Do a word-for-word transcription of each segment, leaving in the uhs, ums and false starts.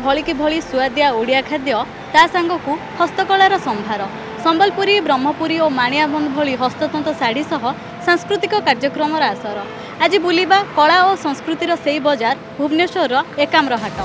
भली कि भली सुआदिया ओडिया खाद्य ता सांगकु हस्तकलार संभार संबलपुरी ब्रह्मपुरी और माणियाबंध भली हस्ततंत शाढ़ी सह सांस्कृतिक कार्यक्रम आसर आज बुलिबा कला और संस्कृतिर सेई बजार भुवनेश्वर एकाम्र हाट।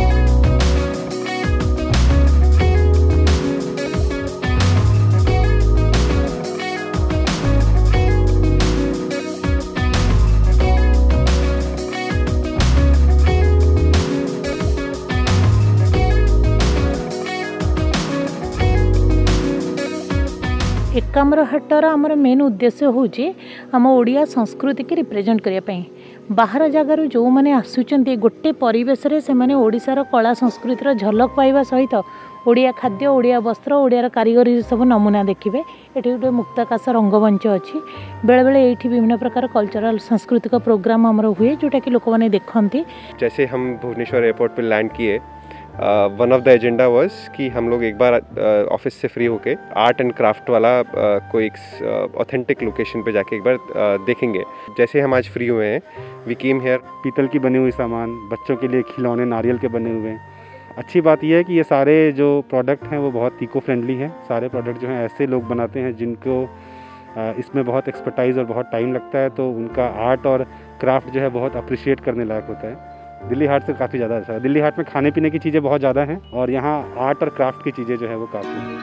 एकाम्र हाटर आमर मेन उद्देश्य होची आम ओडिया संस्कृति की रिप्रेजेंट करने बाहर जगार जो मैंने आसुचंती गोटे परिवेश रे से माने ओडिशार कला संस्कृतिर झलक पाइबा सहित ओडिया खाद्य ओडिया वस्त्र ओडियार कारीगरी सब नमूना देखिए। ये गोटे मुक्ताकाश रंगमंच अच्छी बेले बेले ये विभिन्न प्रकार कल्चरल सांस्कृतिक प्रोग्राम आमर हुए जोटा कि लोक मैंने देखती। जैसे हम भुवनेश्वर एयरपोर्ट पर लैंड किए one of the agenda was कि हम लोग एक बार ऑफिस uh, से फ्री होके आर्ट एंड क्राफ्ट वाला uh, कोई एक ऑथेंटिक लोकेशन पे जाके एक बार uh, देखेंगे। जैसे हम आज फ्री हुए हैं वी केम हियर। पीतल की बनी हुई सामान, बच्चों के लिए खिलौने नारियल के बने हुए हैं। अच्छी बात यह है कि ये सारे जो प्रोडक्ट हैं वो बहुत इको फ्रेंडली हैं। सारे प्रोडक्ट जो हैं ऐसे लोग बनाते हैं जिनको uh, इसमें बहुत एक्सपर्टाइज और बहुत टाइम लगता है, तो उनका आर्ट और क्राफ्ट जो है बहुत अप्रिशिएट करने लायक होता है। दिल्ली हाट से काफ़ी ज़्यादा अच्छा है। दिल्ली हाट में खाने पीने की चीज़ें बहुत ज़्यादा हैं और यहाँ आर्ट और क्राफ्ट की चीज़ें जो है वो काफ़ी हैं।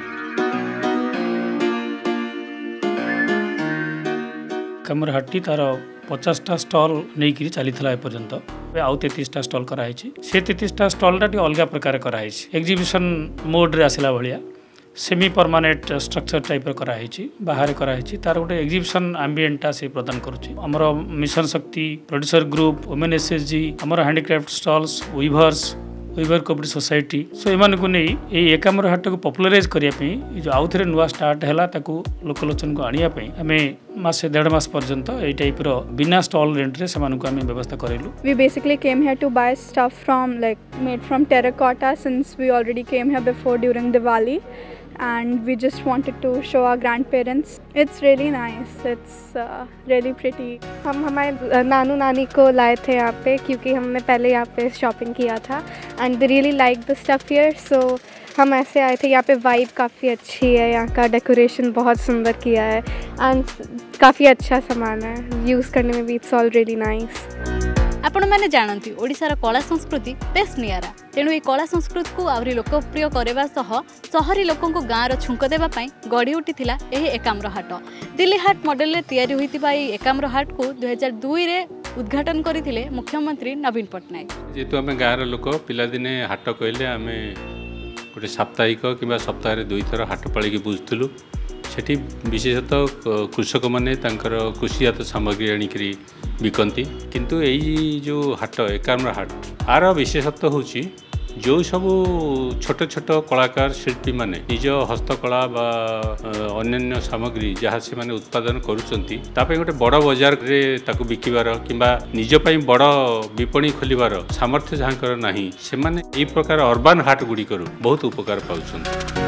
एकाम्र हाटी तार पचासटा स्टल नहीं करी चली था एपर्यंत आउ तैंतीसटा स्टल कराई से तैंतीसटा स्टलटा टी अलग प्रकार कराई एग्जिबिशन मोड रे आसला भाया सेमी परमानेंट स्ट्रक्चर टाइप कराई बाहर कराई तार गोटे एग्जिबिशन आम्बिएंटा से प्रदान करुच्ची। आमर mission Shakti producer group women SHG आमर handicraft stalls weavers weaver cooperative society सो एमान को नहीं ये एकाम्र हाट को पॉपुलराइज करने जो आउ थे नुआ स्टार्ट है लोकलोचन को आने आम मासे डेढ़ मास पर्यंत ये टाइप रो बिना स्टॉल रेंट रे से मानक आम व्यवस्था करेलु। We basically came here to buy stuff from like made from terracotta since we already came here before during Diwali and we just wanted to show our grandparents. It's really nice. It's uh, really pretty. हम हमारे नानू नानी को लाए थे यहाँ पे क्योंकि हमने पहले यहाँ पे शॉपिंग किया था and they really like the stuff here, so हम ऐसे आए थे। यहाँ पे वाइब काफ़ी अच्छी है, यहाँ का डेकोरेशन बहुत सुंदर किया है एंड काफ़ी अच्छा सामान है यूज़ करने में भी। It's all really nice. आपण मैंने जानती ओडिशार कला संस्कृति बेस नियारा, तेणु ये कला संस्कृति को आवरी लोकप्रिय करने सह सहरी लोकों को गाँव छुंक देवाई गढ़ी उठी एकाम्र हाट। दिल्ली हाट मॉडल रे तैयारी होइतिबा ये एकाम्र हाट को दुई हजार दुई रे उद्घाटन करथिले मुख्यमंत्री नवीन पट्टनायक। जेतु आम गाँव लोक पिलादिने हाट कहले आम गोटे साप्ताहिक कि सप्ताह दुई थर हाट पाड़ी बुझुलु। सेठी विशेषतः कृषक मैंने कृषिजात सामग्री आनिकी बिकती, किंतु यही जो हाट एकाम्र हाट आर विशेषत्व होची जो सब छोट छोट कलाकार शिल्पी माने निज हस्तकला बा अन्य सामग्री जहाँ से माने उत्पादन करुचंती तापे गोटे बड़ बजार रे ताकू बिकिबार किंबा निज पई बड़ विपणी खोलिबार सामर्थ्य जहाँकर नाही से माने एई प्रकार अर्बन हाट गुडी करू बहुत उपकार पाउछंती।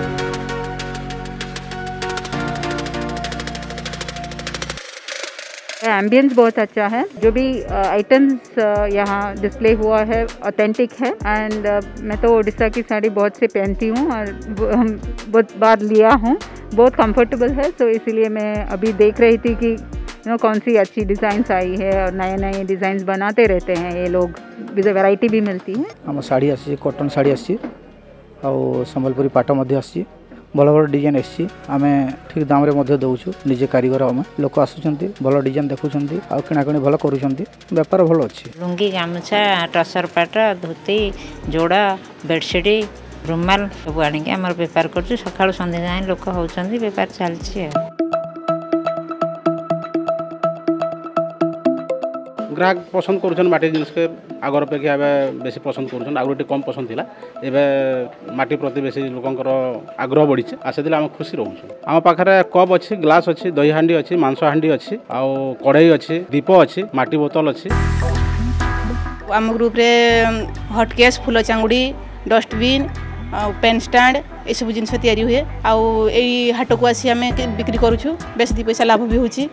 एम्बियंस बहुत अच्छा है, जो भी आइटम्स यहाँ डिस्प्ले हुआ है ऑथेंटिक है एंड मैं तो ओडिशा की साड़ी बहुत से पहनती हूँ और हम बहुत बार लिया हूँ, बहुत कंफर्टेबल है। तो इसीलिए मैं अभी देख रही थी कि यू नो कौन सी अच्छी डिज़ाइंस आई है और नए नए डिज़ाइंस बनाते रहते हैं ये लोग, वैरायटी भी मिलती है। आम शाड़ी आसी कॉटन शाड़ी आसी और संबलपुरी पाट आसी भल भल डिजाइन आसी आम ठीक दाम रे दौचु निजे कारीगर आम लोक आसुचंती भल डिजाइन देखुचंती आ किणाकिणी भल करूचंती बेपार भल अच्छी। लुंगी गामुछा टसर पाट धोती जोड़ा बेडसीट रुमाल सब आनिक आम बेपार कर सका सन्ध्या जाए लोक होती बेपार चलती। ग्राहक पसंद कर माटी जिनस के आगर अपेक्षा बेसी पसंद कर आगे कम पसंद थिला एवं माटी प्रति बेसी लोकंकर आग्रह बढ़ी आसे आम खुशी रोचु। आम पाखे कप अच्छी ग्लास अच्छी दही हांडी अच्छी मांस हांडी अच्छी आउ कड़ई अच्छी दीप अच्छी माटी बोतल अच्छी। आम ग्रुप रे हटकेस फूल चांगुड़ी डस्टबिन पेन स्टैंड ये सब जिन तैयारी हुए आउ यही हाट को आसी आम बिक्री करुछु बेस दी पैसा लाभ भी होची।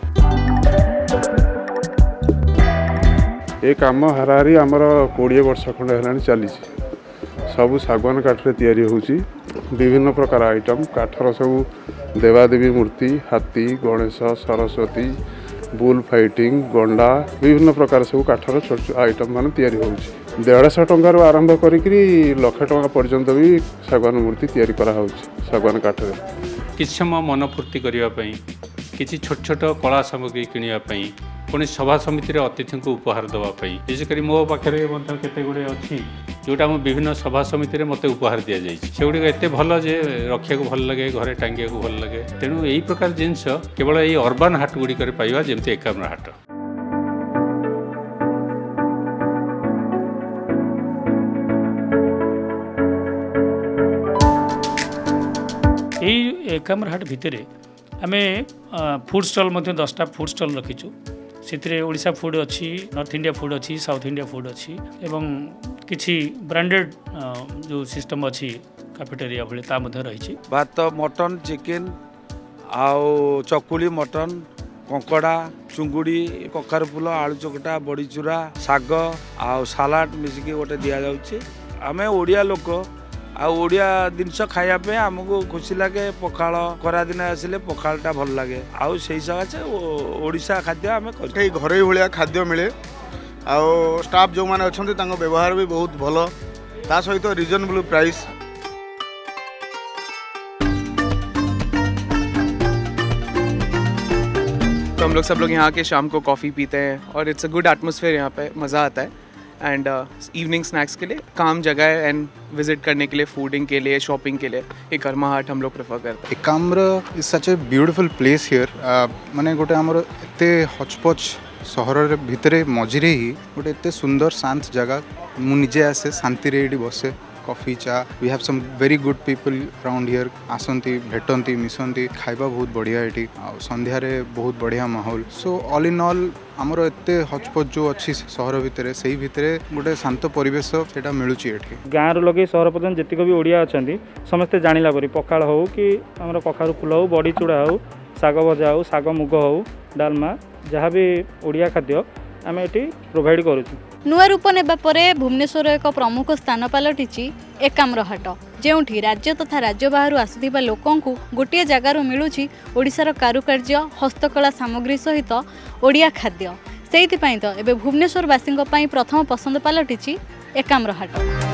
ये काम हाराहारी आमर कोड़े वर्ष खंड है चली सब सागवान काठरे तैयारी होउची विभिन्न प्रकार आइटम काठर सब देवादेवी मूर्ति हाथी गणेश सरस्वती बुल फाइटिंग गंडा विभिन्न प्रकार सब काठर छोट आइटम मान तैयारी होउची डेढ़ सौ टंकार आरंभ करी लक्ष टंका पर्यंत भी सागवान मूर्ति तैयारी करा होउची सागवान काठरे किछ समय मन फूर्ति करने किसी छोट छोट कला सामग्री किनापी पुणी सभा समिति अतिथि को उपहार देवाई विशेषकर मो पाखे केते गुड़े अच्छी जोटा मो विभिन्न सभा समिति मत उपहार दि जाए से गुड़ एत भल जे रखा भल लगे घरे टांगिया भल लगे तेणु यही प्रकार जिनस केवल ये अर्बान हाट गुड़िक पाइबा जमती एकाम्र हाट। यही एकाम्र हाट भितर आमे फूड स्टॉल मध्य दसटा फूड स्टॉल रखीचु से ओडिशा फूड अच्छी नॉर्थ इंडिया फूड अच्छी साउथ इंडिया फूड अच्छी एवं किछि ब्रांडेड जो सिस्टम अच्छी कैफेटेरिया भले ता मध्य रही भात मटन चिकेन आउ चकुली मटन कंकड़ा चुंगुड़ी कखार फूल आलू चकटा बड़ी चूरा साग आउ सालाड मिसिकी गोटे दि जाउछि आमे ओडिया लोक आड़िया जिनस खायापे आमको खुशी लगे पखाल खरा दिन आसिले पखालटा भल लगे आउ से सकाशे ओडिशा खाद्य आम घर भाया खाद्य मिले आउ स्टाफ जो मैंने अच्छा व्यवहार भी बहुत भल ता सहित रिजनेबल प्राइस। तो हम लोग सब लोग यहाँ के शाम को कॉफ़ी पीते हैं और इट्स अ गुड एटमॉस्फेयर यहाँ पे मज़ा आता है एंड इवनिंग स्नैक्स के लिए काम जगह है एंड विजिट करने के लिए फूडिंग के लिए शॉपिंग के लिए एक कर्मा हाट हम लोग प्रेफर करते हैं। Ekamra is such a beautiful place here माने गोटे आमर एते हचपच सहर भितर मझिरे ही गोटे एते सुंदर शांत जगह मु निजे आसे शांति रे बसे कॉफी चा we have some very good people around here आसंती भेटंती मिसंती खाइबा बहुत बढ़िया एटी संध्या रे बहुत बढ़िया माहौल सो ऑल इन ऑल आमर एते हचपच जो अच्छी सहर भितर से भितर गोटे शांत परिवेश सेटा मिलुची एठी गाँव रू लगे सहर पर्यटन जितक भी ओडिया अच्छा समस्ते जानिला परी पखाल हो कि आमर कखारू फूल हो बड़ी चूड़ा हो साग भजा हो साग मुग हो डालमा जहाँ भी ओडिया खाद्य आम ये प्रोवाइड करूँ। नुआ रूप नेबा परे भुवनेश्वर एक प्रमुख स्थान पलटिची एकाम्र हाट जेउठी राज्य तथा राज्य बाहर आसुथिबा लोकंकु गोटे जगार मिलुची ओडिशार कारुकार्य हस्तकला सामग्री सहित ओडिया खाद्य सेइथिपई तो एबे भुवनेश्वर वासिंग पई प्रथम पसंद पलटिची एकाम्र हाट।